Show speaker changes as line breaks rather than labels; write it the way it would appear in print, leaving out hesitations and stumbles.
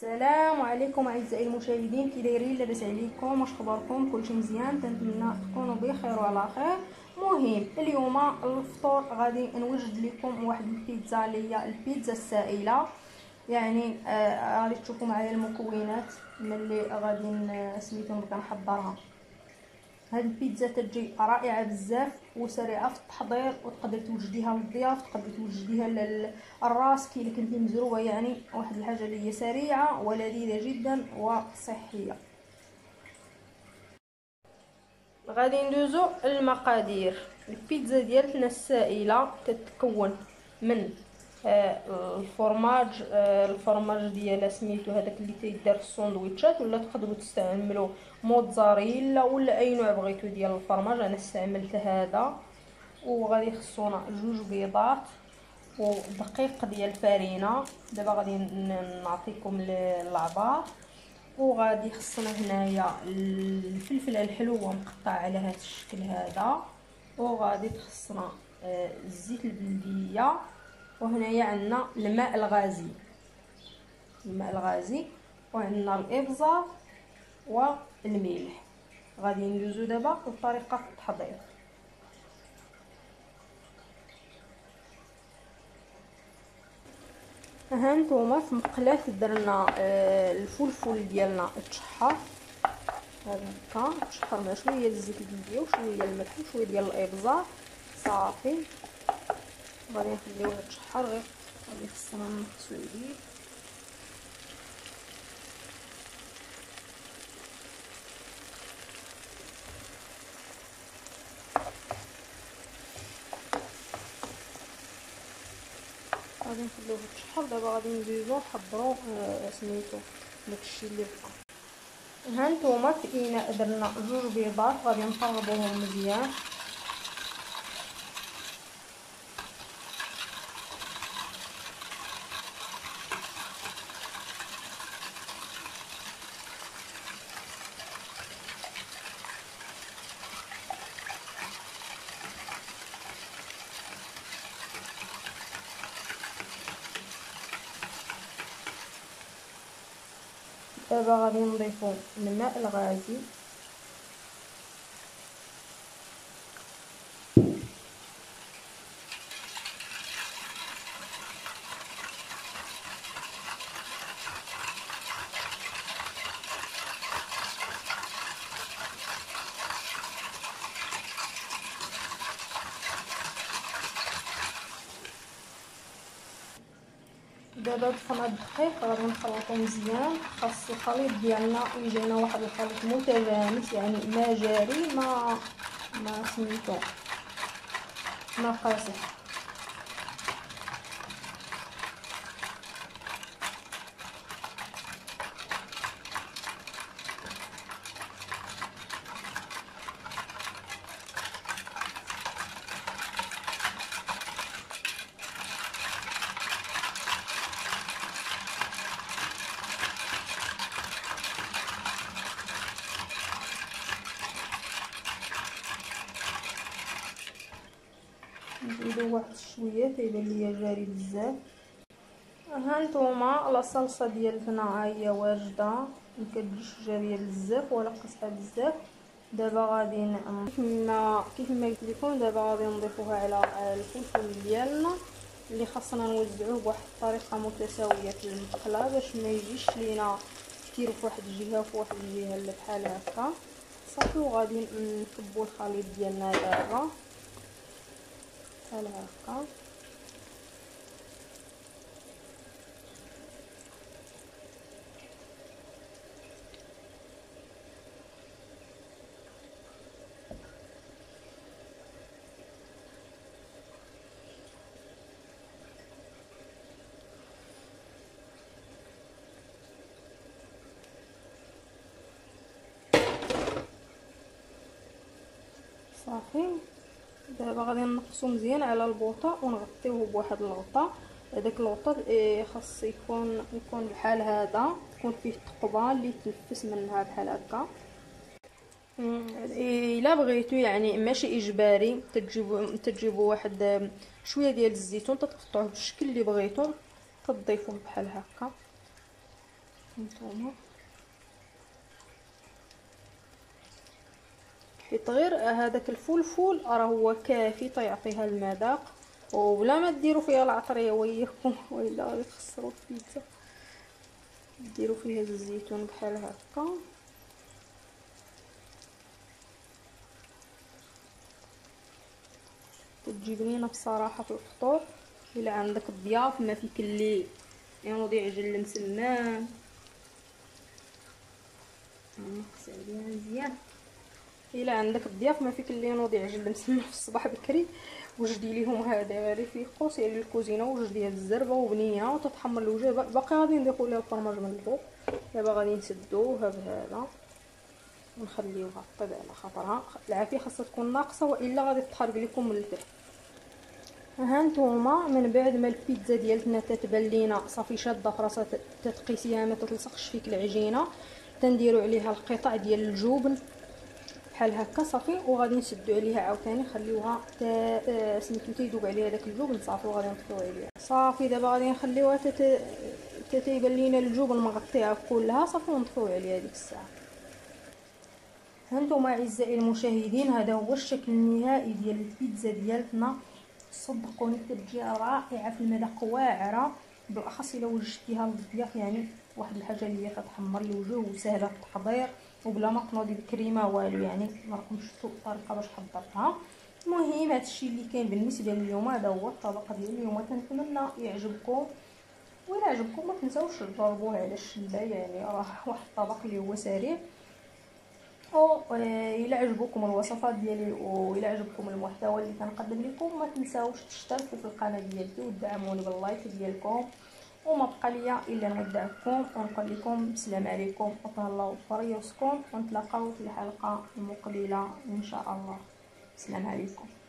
السلام عليكم اعزائي المشاهدين، كي دايرين؟ لاباس عليكم؟ واش اخباركم؟ كلشي مزيان؟ تنتمنى تكونوا بخير وعلى خير. مهم اليوم الفطور غادي نوجد لكم واحد البيتزا اللي هي البيتزا السائله. يعني غادي تشوفوا معايا المكونات ملي غادي سميتو نبدا نحضرها. هاد البيتزا تجي رائعه بزاف وسريعه في التحضير، وتقدر توجديها للضياف، تقدر توجديها للراس كي الا كنتي مزروبه. يعني واحد الحاجه اللي هي سريعه ولذيذه جدا وصحيه. غادي ندوزو المقادير. البيتزا ديالتنا السائله تتكون من الفرماج ديالها سميتو هذاك اللي تيدار في الساندويتشات، ولا تقدروا تستعملوا موتزاريلا ولا اي نوع بغيتو ديال الفرماج. انا استعملت هذا. وغادي يخصونا 2 بيضات ودقيق ديال الفرينه. دابا غادي نعطيكم العبار. وغادي خصنا هنايا الفلفل الحلو مقطع على هذا الشكل هذا. وغادي تخصنا الزيت البلديه. وهنايا عندنا الماء الغازي وعندنا الابزار والملح. غادي ندوزو دابا لطريقه التحضير. ها نتوما في مقلاه درنا الفلفل ديالنا تشحر هذا هكا، تشحر مع شويه ديال الزيت البلديه وشويه ديال الملح وشويه ديال الابزار صافي. غادي نخليوه يتشحر غير. غادي خصنا نقصو عليه. غادي نخليوه يتشحر. دابا غادي ندوزو نحضرو سميتو داكشي اللي بقى. ها نتوما في اناء درنا 2 بيضات غادي نطربوهم مزيان. دابا غادي نضيفو الماء الغازي. دابا ضفنا الدقيق غادي نخلطو مزيان. خاص الخليط ديالنا يجينا واحد الخليط متجانس، يعني ما جاري ما سميتو ما قاصح. نزيدو واحد شويه تيبان ليا جاري بزاف. ها نتوما لا صلصه ديالتنا ها هي واجده، مكتجيش جاريه بزاف ولا قاصحه بزاف. دابا غادي كيف ما قلت لكم دابا غادي نضيفوها على الفلفل ديالنا اللي خاصنا نوزعوه بواحد الطريقه متساويه في المقله باش ما يجيش لينا كثير في واحد الجهه وفي واحد الجهه اللي بحال هكا صافي. وغادي نكبوا الخليط ديالنا دابا بحال هكا. صافي دابا غادي نقصو مزيان على البوطه ونغطيوه بواحد الغطاء. هذاك الغطاء خاص يكون بحال هذا، يكون فيه الثقبه اللي تنفس منها بحال هكا. الا بغيتو يعني ماشي اجباري تجيبوا واحد شويه ديال الزيتون تقطعوه بالشكل اللي بغيتو تضيفوه بحال هكا. هانتوما حيت غير هذاك الفلفل راه هو كافي تيعطيها المذاق، وبلا ما ديروا فيها العطريه وياكم والا غادي تخسروا البيتزا. ديروا فيها الزيتون بحال هكا. تجي بنينه بصراحه في الفطور. الا عندك ضياف ما فيك اللي ينوض يعجن المسمان، نقص عليها مزيان. الا عندك الضياف ما فيك اللي ينوض يعجن المسمان في الصباح بكري، وجدي ليهم هذا غير يفيقوا سيري للكوزينه وجدي هاد الزربه وبنيه وتتحمر الوجه. باقي غادي نضيفوا ليها الفرماج من الفوق. دابا غادي نسدوها بهذا ونخليوها طيب على خاطرها. العافيه خاصها تكون ناقصه والا غادي تحرق لكم من الفحم. ها نتوما من بعد ما البيتزا ديالتنا تتبان لينا صافي شاده في راسها، تتقيسيها ما تلصقش فيك العجينه، تنديروا عليها القطع ديال الجبن بحال هكا صافي. وغادي نسدوا عليها عاوتاني نخليوها سميتو تيذوب عليها داك الجبن صافي، وغادي نطفيو عليها صافي. دابا غادي نخليوها تيبان لينا الجبن مغطيها كلها صافي، ونطفيو عليها ديك الساعه. هانتوما اعزائي المشاهدين هذا هو الشكل النهائي ديال البيتزا ديالتنا. صدقوني كتجي رائعه في المذاق، واعره بالاخص الا وجدتيها للضياف. يعني واحد الحاجه اللي هي كتحمر الوجه وسهله في التحضير وبلا ما تنوضي بالكريمه والو. يعني ما راكمش شفتوا الطريقه باش حضرتها. المهم هادشي اللي كاين بالنسبه لليوم. هذا هو الطبق ديال اليوم، كنتمنى يعجبكم. ولا عجبكم ما تنساوش تجربوه على الشله. يعني راه واحد الطبق اللي هو سريع. الى عجبكم الوصفات ديالي والى عجبكم المحتوى اللي كنقدم لكم، ما تنساوش تشتركوا في القناه ديالتي وتدعموني باللايك ديالكم. وما بقى ليا الا نودعكم ونقول لكم السلام عليكم وتهلاو في ريوسكم، ونتلاقاو في الحلقه المقبله ان شاء الله. السلام عليكم.